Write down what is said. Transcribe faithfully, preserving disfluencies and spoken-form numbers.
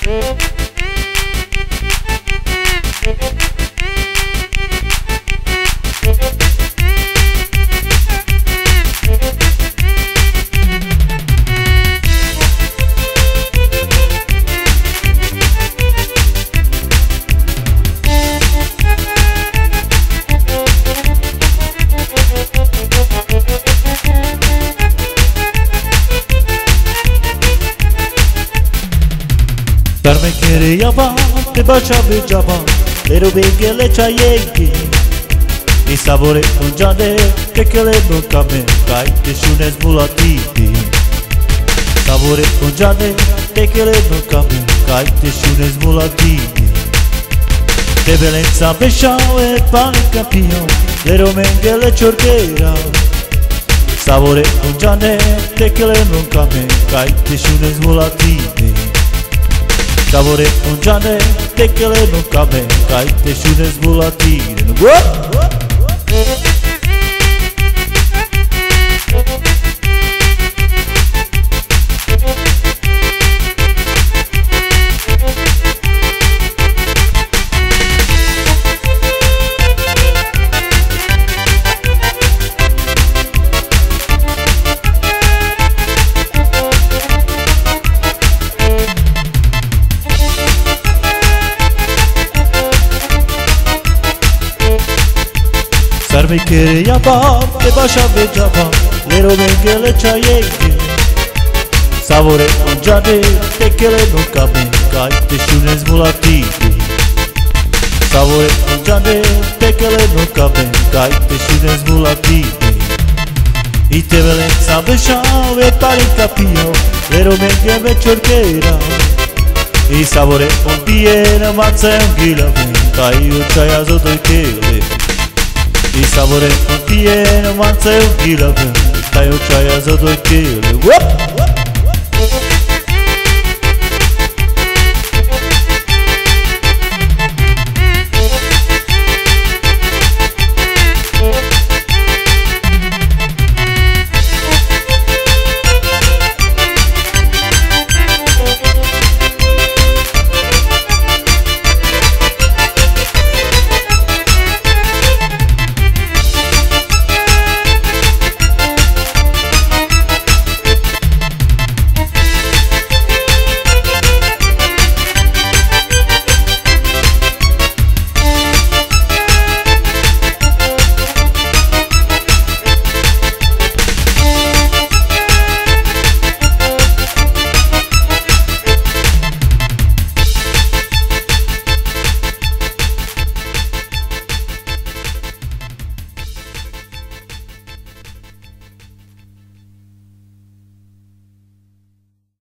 Dar me quería va, te bacia bejaba, pero bengele chayegi. Ni sabore unjane, te kele nukame, kai te shunes mulatiti. Sabore unjane, te kele nukame, kai te shunes mulatiti. Te belenza beshao e pane capio, pero mengele chorquera. Sabore unjane, te kele nukame, kai te shunes mulatiti. Sabore unjane, te kele nukame, kai te shunes mulatiti. Dar me quería va, te bacia bejaba, lero mengele chayegi. Sabore unjane, te kele nukame, kai te shunes mulatiti. Sabore unjane, te kele nukame, kai te shunes mulatiti. I te belenza beshao e pare capio, lero mengele chorquera. I sabore un piena mazza e un ghilame, kai uchaya zoto kele. I sabore non tiene, ma sei un chilo, dai un ciaia sotto il chilo.